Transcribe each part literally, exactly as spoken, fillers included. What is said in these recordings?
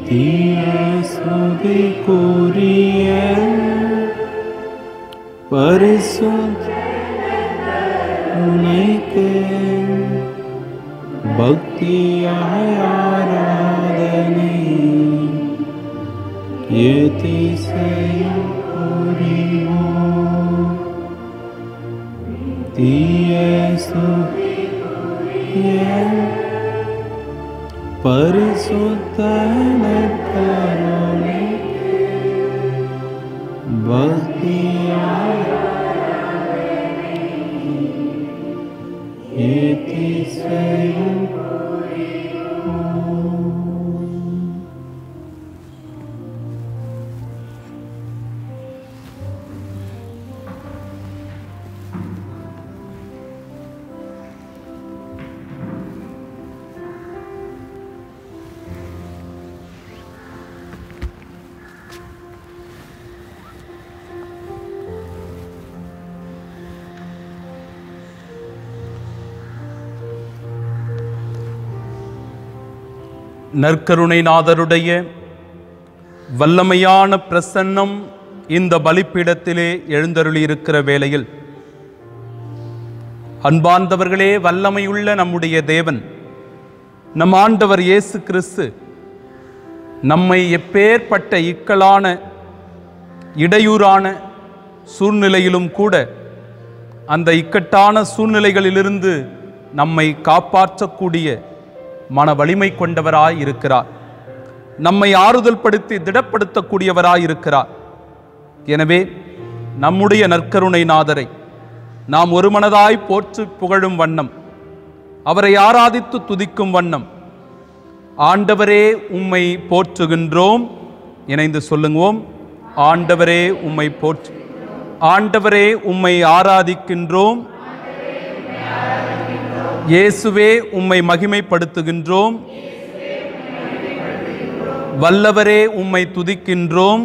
தீயசுதிக்குரிய பரிசுத்தனைக்கு பக்தியாய் ஆராதனை ஏத்திசையும் புரிவோம். தீயசுதிக்குரிய பரிசுத்த நற்கருணைக்கு பக்தியாய் ஏத்திசையும் நற்கருணைநாதருடைய வல்லமையான பிரசன்னம் இந்த பலிப்பீடத்திலே எழுந்தருளியிருக்கிற வேளையில், அன்பார்ந்தவர்களே, வல்லமையுள்ள நம்முடைய தேவன் நம் ஆண்டவர் இயேசு கிறிஸ்து நம்மை எப்பேற்பட்ட இக்கலான இடையூறான சூழ்நிலையிலும் கூட அந்த இக்கட்டான சூழ்நிலைகளிலிருந்து நம்மை காப்பாற்றக்கூடிய மன வலிமை கொண்டவராய் இருக்கிறார். நம்மை ஆறுதல் படுத்தி திடப்படுத்தக்கூடியவராய் இருக்கிறார். எனவே நம்முடைய நற்கருணை நாதரை நாம் ஒருமனதாய் போற்றி புகழும் வண்ணம், அவரை ஆராதித்து துதிக்கும் வண்ணம், ஆண்டவரே உம்மை போற்றுகின்றோம். இணைந்து சொல்லுவோம். ஆண்டவரே உம்மை போற்று ஆண்டவரே உம்மை ஆராதிக்கின்றோம். இயேசுவே உம்மை மகிமைப்படுத்துகின்றோம். வல்லவரே உம்மை துதிக்கின்றோம்.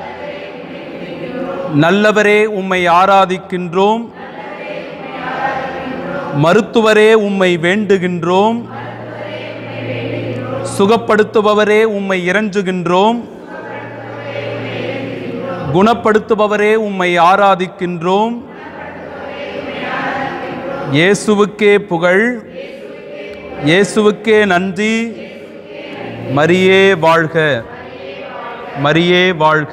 நல்லவரே உம்மை ஆராதிக்கின்றோம். மருத்துவரே உம்மை வேண்டுகின்றோம். சுகப்படுத்துபவரே உம்மை இறைஞ்சுகின்றோம். குணப்படுத்துபவரே உம்மை ஆராதிக்கின்றோம். இயேசுவுக்கே புகழ், இயேசுவுக்கே நன்றி. மரியே வாழ்க, மரியே வாழ்க.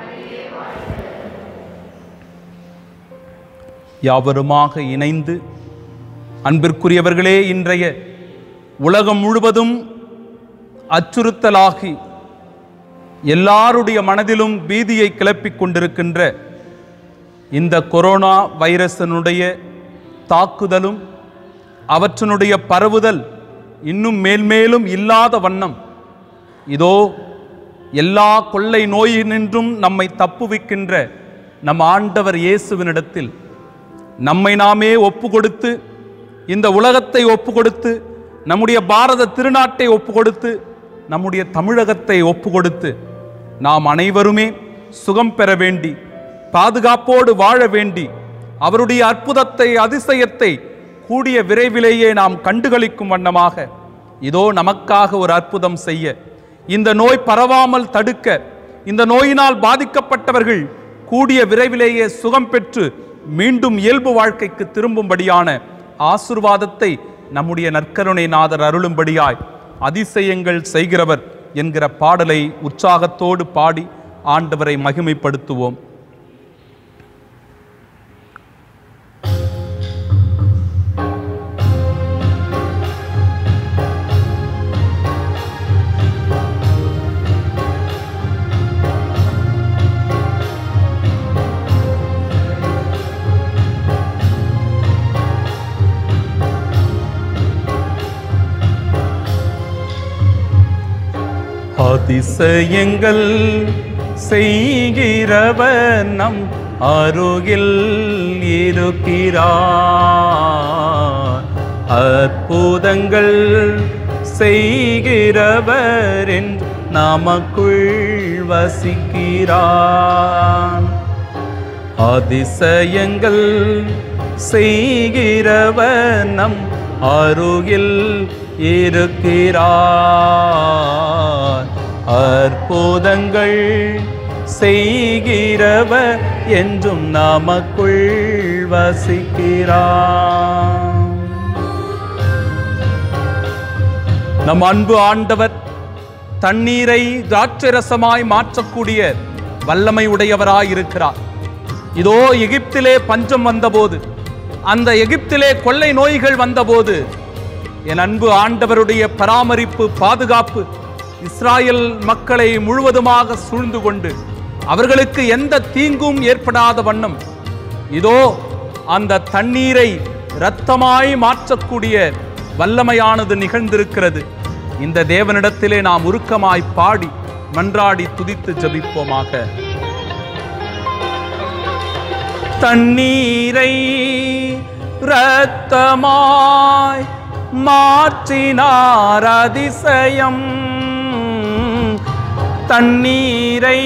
யாவருமாக இணைந்து, அன்பிற்குரியவர்களே, இன்றைய உலகம் முழுவதும் அச்சுறுத்தலாகி எல்லாருடைய மனதிலும் பீதியை கிளப்பிக் கொண்டிருக்கின்ற இந்த கொரோனா வைரஸினுடைய தாக்குதலும் அவற்றினுடைய பரவுதல் இன்னும் மேல்மேலும் இல்லாத வண்ணம், இதோ எல்லா கொள்ளை நோயினின்றும் நம்மை தப்புவிக்கின்ற நம் ஆண்டவர் இயேசுவினிடத்தில் நம்மை நாமே ஒப்பு கொடுத்து, இந்த உலகத்தை ஒப்பு கொடுத்து, நம்முடைய பாரத திருநாட்டை ஒப்பு கொடுத்து, நம்முடைய தமிழகத்தை ஒப்பு கொடுத்து, நாம் அனைவருமே சுகம் பெற வேண்டி, பாதுகாப்போடு வாழ வேண்டி, அவருடைய அற்புதத்தை அதிசயத்தை கூடிய விரைவிலேயே நாம் கண்டுகளிக்கும் வண்ணமாக இதோ நமக்காக ஒரு அற்புதம் செய்ய, இந்த நோய் பரவாமல் தடுக்க, இந்த நோயினால் பாதிக்கப்பட்டவர்கள் கூடிய விரைவிலேயே சுகம் பெற்று மீண்டும் இயல்பு வாழ்க்கைக்கு திரும்பும்படியான ஆசீர்வாதத்தை நம்முடைய நற்கருணை நாதர் அருளும்படியாய் அதிசயங்கள் செய்கிறவர் என்கிற பாடலை உற்சாகத்தோடு பாடி ஆண்டவரை மகிமைப்படுத்துவோம். அதிசயங்கள் செய்கிறவர் நம் அருகில் இருக்கிறார். அற்புதங்கள் செய்கிறவர் என்று நமக்குள் வசிக்கிறார். அதிசயங்கள் செய்கிறவர் நம் அருகில் இருக்கிறார். அற்புதங்கள் செய்கிறவர் என்றும் நமக்குள் வசிக்கிறார். நம் அன்பு ஆண்டவர் தண்ணீரை திராட்சரசமாய் மாற்றக்கூடிய வல்லமை உடையவராய் இருக்கிறார். இதோ எகிப்திலே பஞ்சம் வந்தபோது, அந்த எகிப்திலே கொள்ளை நோய்கள் வந்தபோது என் அன்பு ஆண்டவருடைய பராமரிப்பு, பாதுகாப்பு இஸ்ராயல் மக்களை முழுவதுமாக சூழ்ந்து கொண்டு அவர்களுக்கு எந்த தீங்கும் ஏற்படாத வண்ணம் இதோ அந்த தண்ணீரை இரத்தமாய் மாற்றக்கூடிய வல்லமையானது நிகழ்ந்திருக்கிறது. இந்த தேவனிடத்திலே நாம் உருக்கமாய் பாடி மன்றாடி துதித்து ஜெபிப்போமாக. தண்ணீரை இரத்தமாய் மாற்றினார் அதிசயம், தண்ணீரை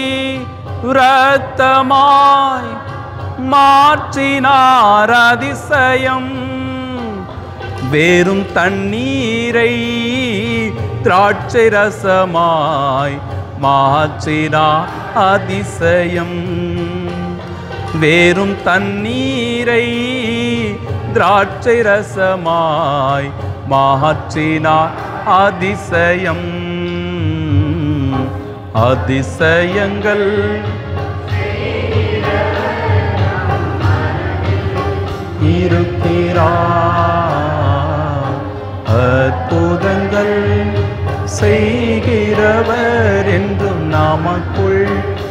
இரத்தமாய் மாற்றினார் அதிசயம், வேறும் தண்ணீரை திராட்சை ரசமாய் மாற்றினார் அதிசயம், வேறும் தண்ணீரை திராட்சை ரசமாய் மாற்றினார் அதிசயம். அதிசயங்கள் இருக்கிறார், அற்புதங்கள் செய்கிறவர் என்றும் நமக்குள்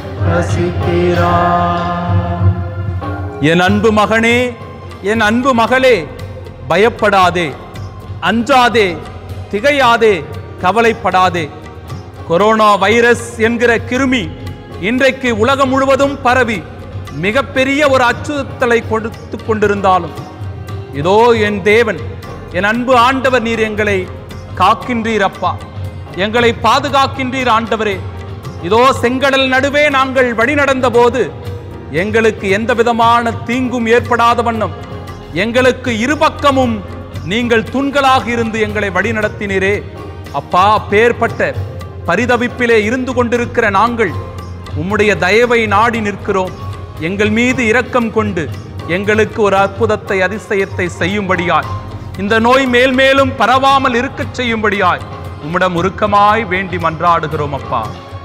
வசிக்கிறார். என் அன்பு மகனே, என் அன்பு மகளே, பயப்படாதே, அஞ்சாதே, திகையாதே, கவலைப்படாதே. கொரோனா வைரஸ் என்கிற கிருமி இன்றைக்கு உலகம் முழுவதும் பரவி மிகப்பெரிய ஒரு அச்சுறுத்தலை கொடுத்து கொண்டிருந்தாலும் இதோ என் தேவன், என் அன்பு ஆண்டவர், நீர் எங்களை காக்கின்றீர் அப்பா, எங்களை பாதுகாக்கின்றீர் ஆண்டவரே. இதோ செங்கடல் நடுவே நாங்கள் வழி நடந்த போது எங்களுக்கு எந்த விதமான தீங்கும் ஏற்படாத வண்ணம் எங்களுக்கு இருபக்கமும் நீங்கள் தூண்களாக இருந்து எங்களை வழி நடத்தினீரே அப்பா. பேர்பட்ட பரிதவிப்பிலே இருந்து கொண்டிருக்கிற நாங்கள் உம்முடைய தயவை நாடி நிற்கிறோம். எங்கள் மீது இரக்கம் கொண்டு எங்களுக்கு ஒரு அற்புதத்தை, அதிசயத்தை செய்யும்படியாய், இந்த நோய் மேல் மேலும் பரவாமல் இருக்கச் செய்யும்படியாய் உம்மிடம் உருக்கமாய் வேண்டி மன்றாடுகிறோம் அப்பா.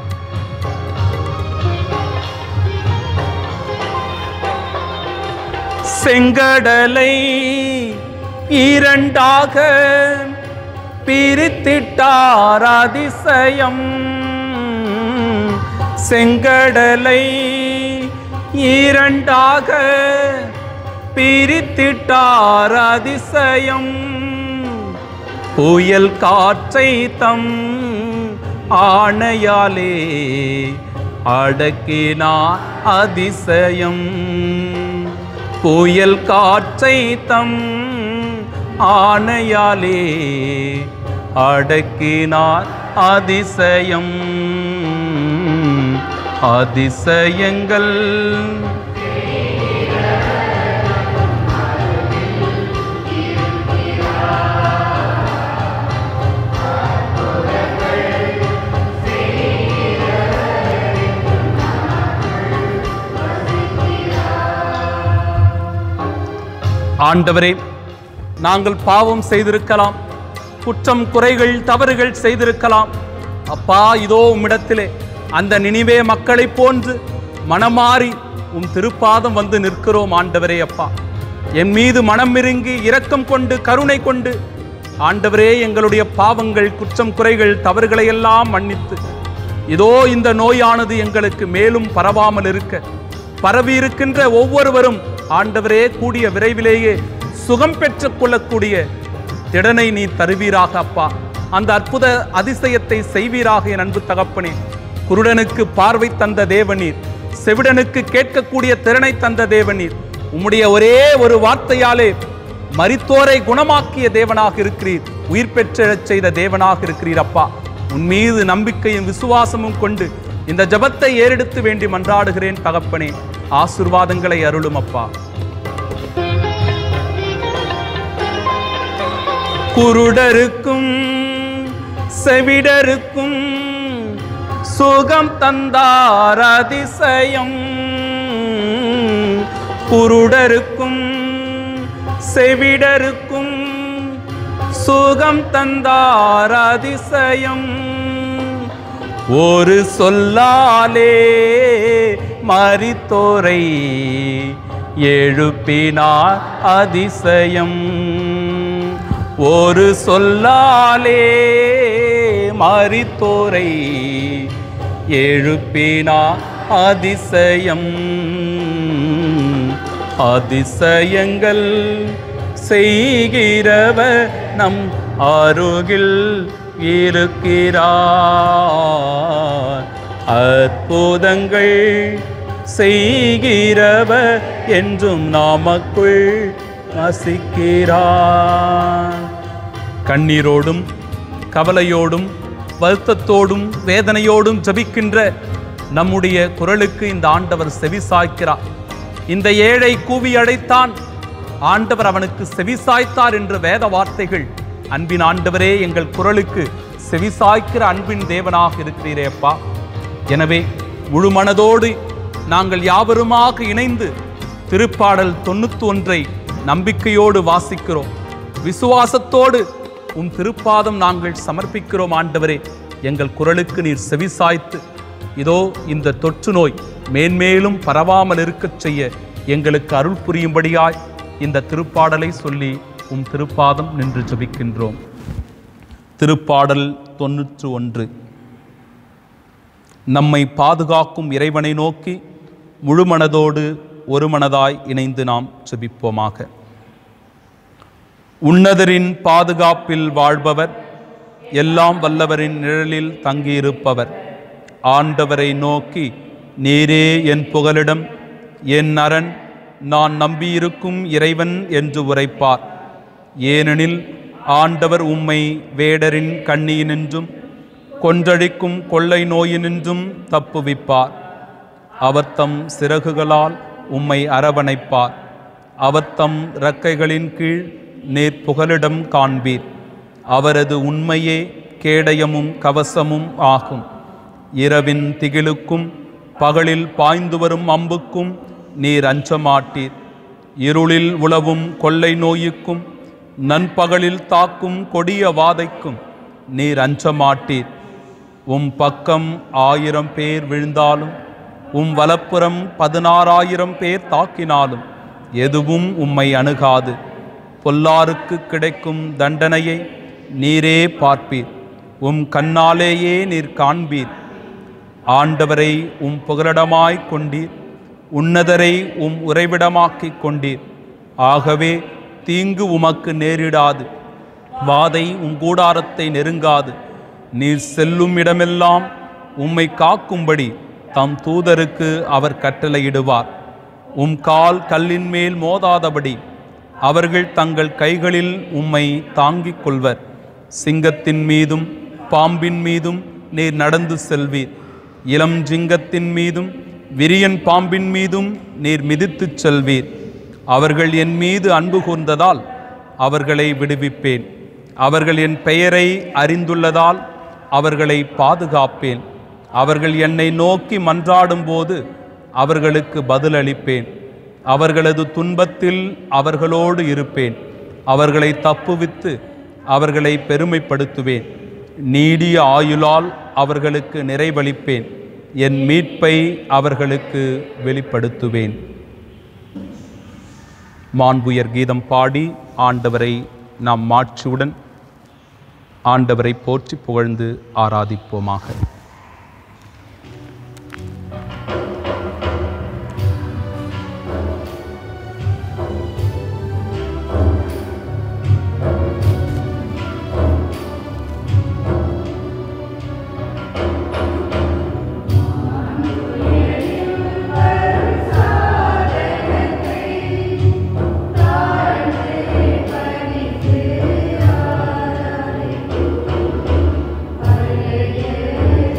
செங்கடலை இரண்டாக பிரித்திட்டார் அதிசயம், செங்கடலை இரண்டாக பிரித்திட்டார் அதிசயம், புயல் காற்றை தம் ஆணையாலே அடக்கினார் அதிசயம், புயல் காற்றை தம் ஆணையாலே அடக்கினார் அதிசயம். அதிசயங்கள் ஆண்டவரே, நாங்கள் பாவம் செய்திருக்கலாம், குற்றம் குறைகள் தவறுகள் செய்திருக்கலாம் அப்பா. இதோ உம்மிடத்திலே அந்த நினிவே மக்களை போன்று மனமாறி உம் திருப்பாதம் வந்து நிற்கிறோம் ஆண்டவரே அப்பா. என் மீது மனம் இறங்கி இரக்கம் கொண்டு கருணை கொண்டு ஆண்டவரே எங்களுடைய பாவங்கள், குற்றம் குறைகள் தவறுகளை எல்லாம் மன்னித்து இதோ இந்த நோயானது எங்களுக்கு மேலும் பரவாமல் இருக்க, பரவி இருக்கின்ற ஒவ்வொருவரும் ஆண்டவரே கூடிய விரைவிலேயே சுகம் பெற்றுக் கொள்ளக்கூடிய திடனை நீ தருவீராக அப்பா. அந்த அற்புத அதிசயத்தை செய்வீராக என் அன்பு தகப்பனே. குருடனுக்கு பார்வை தந்த தேவநீர், செவிடனுக்கு கேட்கக்கூடிய திறனை தந்த தேவநீர், உம்முடைய ஒரே ஒரு வார்த்தையாலே மரித்தோரை குணமாக்கிய தேவனாக இருக்கிறீர், உயிர் பெற்றெழச் செய்த தேவனாக இருக்கிறீர் அப்பா. உன் மீது நம்பிக்கையும் விசுவாசமும் கொண்டு இந்த ஜபத்தை ஏறெடுத்து வேண்டி மன்றாடுகிறேன் தகப்பனே. ஆசீர்வாதங்களை அருளும் அப்பா. குருடருக்கும் செவிடருக்கும் சுகம் தந்தார் அதிசயம். குருடருக்கும் செவிடருக்கும் சுகம் தந்தார் அதிசயம். ஒரு சொல்லாலே மரித்தோரை எழுப்பினார் அதிசயம். ஒரு சொல்லாலே மரித்தோரை எழுப்பினார் அதிசயம். அதிசயங்கள் செய்கிறவர் நம் அருகில் இருக்கிறார். அற்புதங்கள் செய்கிறவர் என்றும் நமக்குள் வசிக்கிறார். கண்ணீரோடும் கவலையோடும் வருத்தத்தோடும் வேதனையோடும் ஜபிக்கின்ற நம்முடைய குரலுக்கு இந்த ஆண்டவர் செவி சாய்க்கிறார். இந்த ஏழை கூவி அழைத்தான், ஆண்டவர் அவனுக்கு செவி சாய்த்தார் என்ற வேத வார்த்தைகள் அன்பின் ஆண்டவரே எங்கள் குரலுக்கு செவி சாய்க்கிற அன்பின் தேவனாக இருக்கிறீரே அப்பா. எனவே முழு மனதோடு நாங்கள் யாவருமாக இணைந்து திருப்பாடல் தொண்ணூத்தி ஒன்றை நம்பிக்கையோடு வாசிக்கிறோம். விசுவாசத்தோடு உம் திருப்பாதம் நாங்கள் சமர்ப்பிக்கிறோம். ஆண்டவரே எங்கள் குரலுக்கு நீர் செவி சாய்த்து இதோ இந்த தொற்று நோய் மேன்மேலும் பரவாமல் இருக்கச் செய்ய எங்களுக்கு அருள் புரியும்படியாய் இந்த திருப்பாடலை சொல்லி உம் திருப்பாதம் நின்று ஜபிக்கின்றோம். திருப்பாடல் தொன்னூற்று ஒன்று. நம்மை பாதுகாக்கும் இறைவனை நோக்கி முழு மனதோடு ஒரு மனதாய் இணைந்து நாம் ஜபிப்போமாக. உன்னதரின் பாதுகாப்பில் வாழ்பவர், எல்லாம் வல்லவரின் நிழலில் தங்கியிருப்பவர், ஆண்டவரை நோக்கி நீரே என் புகலிடம், என் அரண், நான் நம்பியிருக்கும் இறைவன் என்று உரைப்பார். ஏனெனில் ஆண்டவர் உம்மை வேடரின் கண்ணியினின்றும் கொன்றழிக்கும் கொள்ளை நோயினின்றும் தப்புவிப்பார். அவர் தம் சிறகுகளால் உம்மை அரவணைப்பார். அவர் தம் இறக்கைகளின் கீழ் நீர் புகலிடம் காண்பீர். அவரது உண்மையே கேடயமும் கவசமும் ஆகும். இரவின் திகிலுக்கும் பகலில் பாய்ந்து வரும் அம்புக்கும் நீர் அஞ்சமாட்டீர். இருளில் உலவும் கொள்ளை நோயுக்கும் நண்பகலில் தாக்கும் கொடிய வாதைக்கும் நீர் அஞ்சமாட்டீர். உம் பக்கம் ஆயிரம் பேர் விழுந்தாலும் உம் வலப்புறம் பதினாறாயிரம் பேர் தாக்கினாலும் எதுவும் உம்மை அணுகாது. பொல்லாருக்கு கிடைக்கும் தண்டனையை நீரே பார்ப்பீர். உம் கண்ணாலேயே நீர் காண்பீர். ஆண்டவரை உம் புகலிடமாய் கொண்டீர். உன்னதரை உம் உறைவிடமாக்கிக் கொண்டீர். ஆகவே தீங்கு உமக்கு நேரிடாது. வாதை உம் கூடாரத்தை நெருங்காது. நீர் செல்லும் இடமெல்லாம் உம்மை காக்கும்படி தம் தூதருக்கு அவர் கட்டளையிடுவார். உம் கால் கல்லின் மேல் மோதாதபடி அவர்கள் தங்கள் கைகளில் உம்மை தாங்கிக் கொள்வர். சிங்கத்தின் மீதும் பாம்பின் மீதும் நீர் நடந்து செல்வீர். இளம் சிங்கத்தின் மீதும் விரியன் பாம்பின் மீதும் நீர் மிதித்துச் செல்வீர். அவர்கள் என் மீது அன்பு கூர்ந்ததால் அவர்களை விடுவிப்பேன். அவர்கள் என் பெயரை அறிந்துள்ளதால் அவர்களை பாதுகாப்பேன். அவர்கள் என்னை நோக்கி மன்றாடும் போது அவர்களுக்கு பதிலளிப்பேன். அவர்களது துன்பத்தில் அவர்களோடு இருப்பேன். அவர்களை தப்புவித்து அவர்களை பெருமைப்படுத்துவேன். நீடிய ஆயுளால் அவர்களுக்கு நிறைவளிப்பேன். என் மீட்பை அவர்களுக்கு வெளிப்படுத்துவேன். மாண்புயர் கீதம் பாடி ஆண்டவரை நாம் மாட்சியுடன் ஆண்டவரை போற்றி புகழ்ந்து ஆராதிப்போமாக. Yeah.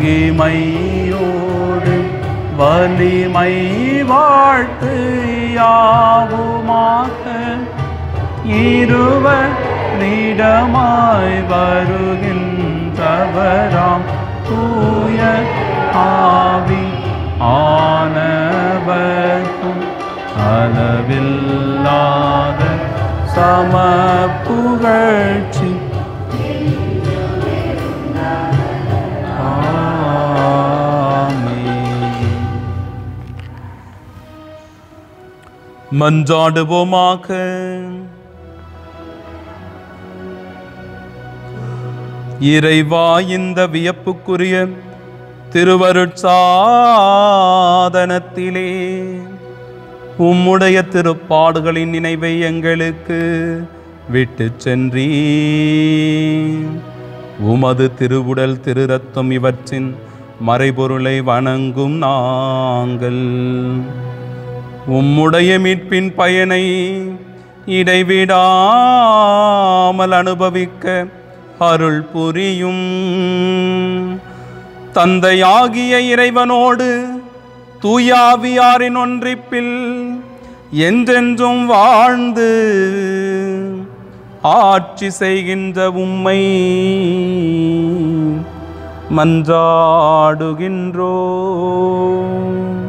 மகிமையோடு வலிமை வாழ்த்து யாவுமாக இருவர் நீடமாய் வருகின்றவராம் தூய ஆவி ஆனவர்க்கும் அளவில்லாத சம புகழ்ச்சி மன்றாடுவோமாக. இறைவா, இந்த வியப்புக்குரிய திருவருட்சாதனத்திலே உம்முடைய திருப்பாடுகளின் நினைவை எங்களுக்கு விட்டு சென்றீ. உமது திருவுடல் திரு ரத்தம் இவற்றின் மறைபொருளை வணங்கும் நாங்கள் உம்முடைய மீட்பின் பயனை இடைவிடாமல் அனுபவிக்க அருள் புரியும். தந்தையாகிய இறைவனோடு தூயாவியாரின் ஒன்றிப்பில் என்றென்றும் வாழ்ந்து ஆட்சி செய்கின்ற உம்மை மன்றாடுகின்றோம்.